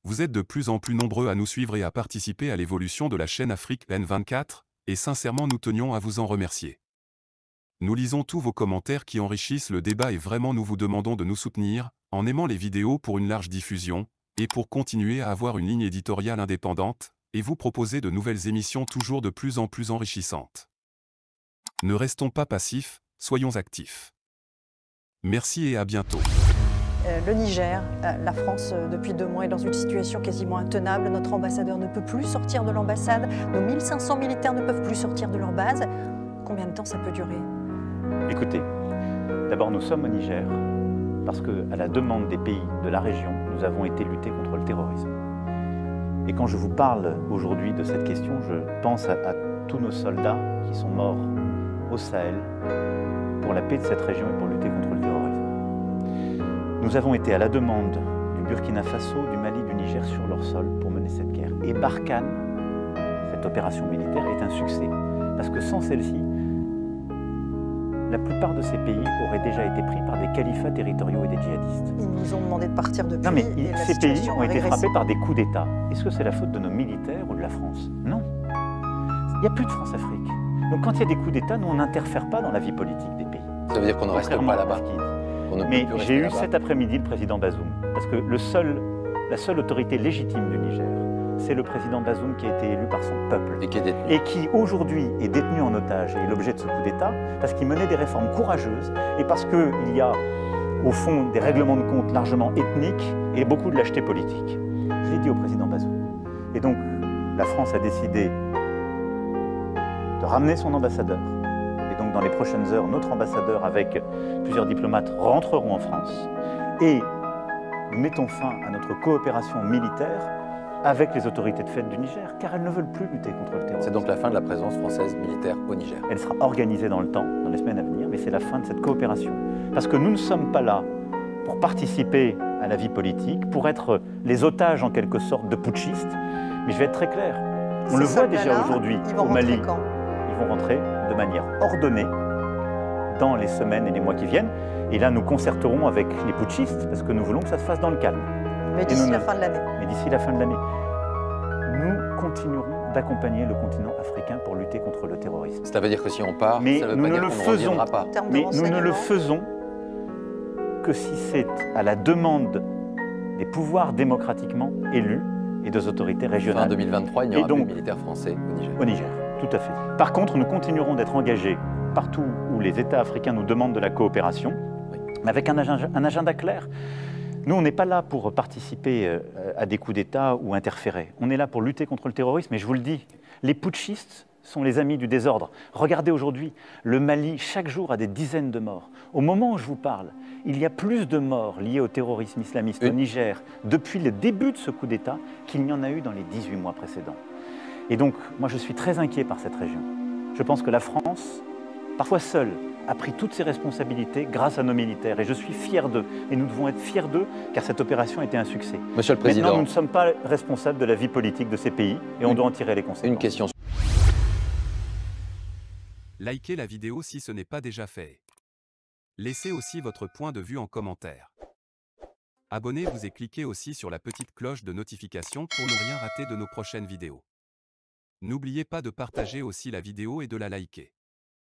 Vous êtes de plus en plus nombreux à nous suivre et à participer à l'évolution de la chaîne Afrique N24, et sincèrement nous tenions à vous en remercier. Nous lisons tous vos commentaires qui enrichissent le débat et vraiment nous vous demandons de nous soutenir, en aimant les vidéos pour une large diffusion, et pour continuer à avoir une ligne éditoriale indépendante, et vous proposer de nouvelles émissions toujours de plus en plus enrichissantes. Ne restons pas passifs, soyons actifs. Merci et à bientôt. Le Niger, la France, depuis 2 mois, est dans une situation quasiment intenable. Notre ambassadeur ne peut plus sortir de l'ambassade. Nos 1500 militaires ne peuvent plus sortir de leur base. Combien de temps ça peut durer? Écoutez, d'abord nous sommes au Niger parce qu'à la demande des pays de la région, nous avons été lutter contre le terrorisme. Et quand je vous parle aujourd'hui de cette question, je pense à tous nos soldats qui sont morts au Sahel pour la paix de cette région et pour lutter contre le terrorisme. Nous avons été à la demande du Burkina Faso, du Mali, du Niger sur leur sol pour mener cette guerre. Et Barkhane, cette opération militaire, est un succès. Parce que sans celle-ci, la plupart de ces pays auraient déjà été pris par des califats territoriaux et des djihadistes. Ils nous ont demandé de partir depuis. Non mais et ces pays ont été régressé. frappés par des coups d'État. Est-ce que c'est la faute de nos militaires ou de la France? Non. Il n'y a plus de France-Afrique. Donc quand il y a des coups d'État, nous on n'interfère pas dans la vie politique des pays. Ça veut dire qu'on ne reste Contrairement pas à là-bas. ce qu'il dit. On ne peut Mais plus rester j'ai eu là-bas. cet après-midi le président Bazoum, parce que la seule autorité légitime du Niger, c'est le président Bazoum qui a été élu par son peuple. Et qui est détenu. Et qui aujourd'hui est détenu en otage et est l'objet de ce coup d'État, parce qu'il menait des réformes courageuses et parce qu'il y a au fond des règlements de compte largement ethniques et beaucoup de lâcheté politique. Je l'ai dit au président Bazoum. Et donc la France a décidé de ramener son ambassadeur. Et donc dans les prochaines heures, notre ambassadeur avec plusieurs diplomates rentreront en France. Et nous mettons fin à notre coopération militaire avec les autorités de fait du Niger, car elles ne veulent plus lutter contre le terrorisme. C'est donc la fin de la présence française militaire au Niger. Elle sera organisée dans le temps, dans les semaines à venir, mais c'est la fin de cette coopération. Parce que nous ne sommes pas là pour participer à la vie politique, pour être les otages en quelque sorte de putschistes. Mais je vais être très clair, on Ces le voit déjà soldats-là, aujourd'hui ils vont au Mali. rentrer quand? Ils vont rentrer de manière ordonnée dans les semaines et les mois qui viennent. Et là, nous concerterons avec les putschistes, parce que nous voulons que ça se fasse dans le calme. Mais d'ici la fin de l'année. Mais d'ici la fin de l'année, nous continuerons d'accompagner le continent africain pour lutter contre le terrorisme. Ça veut dire que si on part, Mais ça veut nous pas ne dire le qu'on ne faisons. reviendra pas. En termes de Mais nous ne le renseignement, faisons que si c'est à la demande des pouvoirs démocratiquement élus et des autorités Fin régionales 2023, il n'y Et aura donc- plus de militaires français au Niger. au Niger. Tout à fait. Par contre, nous continuerons d'être engagés partout où les États africains nous demandent de la coopération, Oui. mais avec un agenda clair. Nous, on n'est pas là pour participer à des coups d'État ou interférer. On est là pour lutter contre le terrorisme. Et je vous le dis, les putschistes sont les amis du désordre. Regardez aujourd'hui, le Mali, chaque jour, a des dizaines de morts. Au moment où je vous parle, il y a plus de morts liés au terrorisme islamiste au Niger depuis le début de ce coup d'État qu'il n'y en a eu dans les 18 mois précédents. Et donc, moi, je suis très inquiet par cette région. Je pense que la France, parfois seule, a pris toutes ses responsabilités grâce à nos militaires. Et je suis fier d'eux. Et nous devons être fiers d'eux, car cette opération était un succès. Monsieur le Maintenant, Président, nous ne sommes pas responsables de la vie politique de ces pays, et on doit en tirer les conséquences. une question. Likez la vidéo si ce n'est pas déjà fait. Laissez aussi votre point de vue en commentaire. Abonnez-vous et cliquez aussi sur la petite cloche de notification pour ne rien rater de nos prochaines vidéos. N'oubliez pas de partager aussi la vidéo et de la liker.